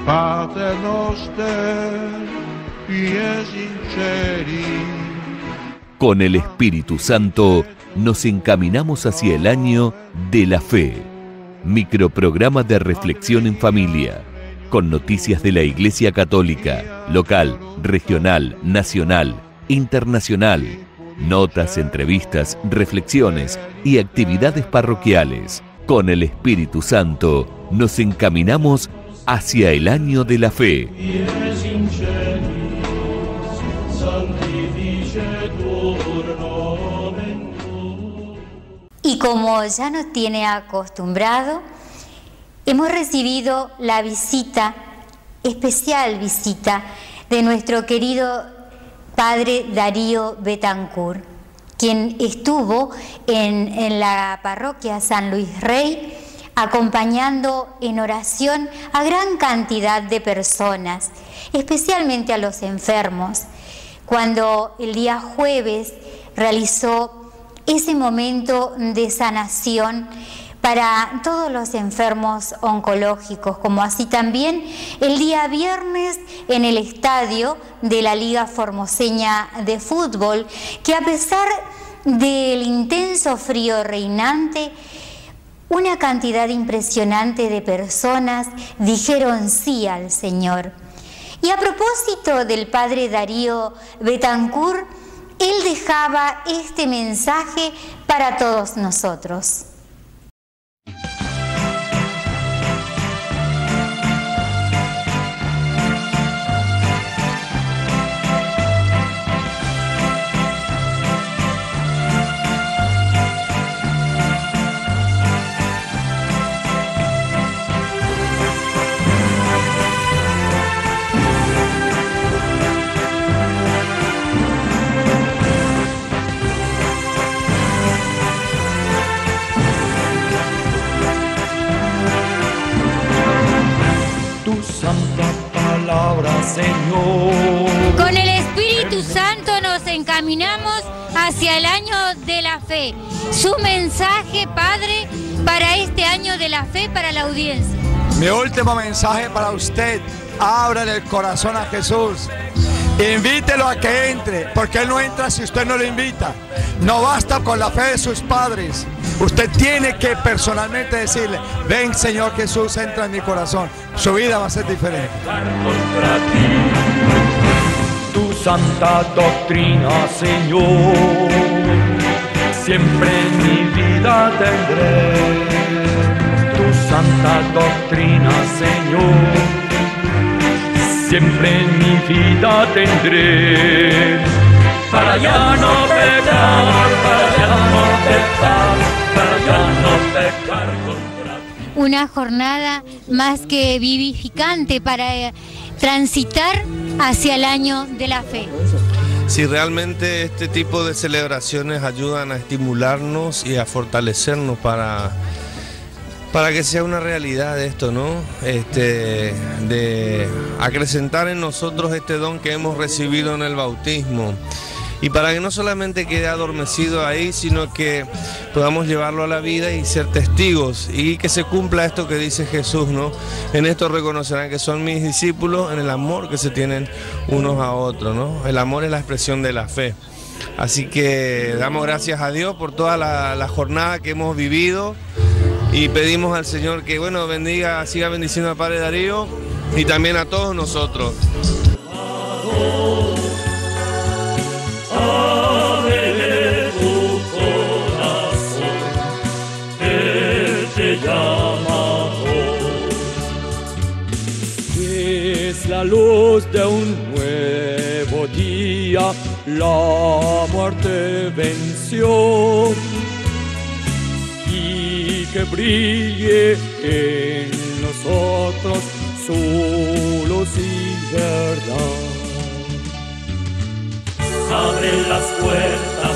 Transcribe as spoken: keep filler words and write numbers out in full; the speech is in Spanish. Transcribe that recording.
Pater noster, pies sinceri. Con el Espíritu Santo nos encaminamos hacia el año de la fe. Microprograma de reflexión en familia, con noticias de la Iglesia Católica, local, regional, nacional, internacional, notas, entrevistas, reflexiones y actividades parroquiales. Con el Espíritu Santo nos encaminamos hacia el año de la fe. Y como ya nos tiene acostumbrado, hemos recibido la visita, especial visita, de nuestro querido Padre Darío Betancourt, quien estuvo en, en la parroquia San Luis Rey, acompañando en oración a gran cantidad de personas, especialmente a los enfermos, cuando el día jueves realizó ese momento de sanación para todos los enfermos oncológicos, como así también el día viernes en el estadio de la Liga Formoseña de Fútbol, que a pesar del intenso frío reinante, una cantidad impresionante de personas dijeron sí al Señor. Y a propósito del Padre Darío Betancourt, él dejaba este mensaje para todos nosotros. Señor. Con el Espíritu Santo nos encaminamos hacia el año de la fe. Su mensaje, Padre, para este año de la fe para la audiencia. Mi último mensaje para usted: ábrele el corazón a Jesús. Invítelo a que entre, porque Él no entra si usted no lo invita. No basta con la fe de sus padres. Usted tiene que personalmente decirle: ven, Señor Jesús, entra en mi corazón. Su vida va a ser diferente. Tu santa doctrina, Señor, siempre en mi vida tendré. Tu santa doctrina, Señor, siempre en mi vida tendré. Para ya no pecar, para ya no pecar, para ya no pecar contra ti. Una jornada más que vivificante para eh, transitar hacia el año de la fe. Si realmente este tipo de celebraciones ayudan a estimularnos y a fortalecernos para, para que sea una realidad esto, ¿no? Este, de acrecentar en nosotros este don que hemos recibido en el bautismo. Y para que no solamente quede adormecido ahí, sino que podamos llevarlo a la vida y ser testigos, y que se cumpla esto que dice Jesús, ¿no? En esto reconocerán que son mis discípulos, en el amor que se tienen unos a otros, ¿no? El amor es la expresión de la fe. Así que damos gracias a Dios por toda la, la jornada que hemos vivido, y pedimos al Señor que, bueno, bendiga, siga bendiciendo al Padre Darío y también a todos nosotros. Ábrele tu corazón, Él te llama hoy. Es la luz de un nuevo día, la muerte venció. Y que brille en nosotros su luz y verdad. Abre las puertas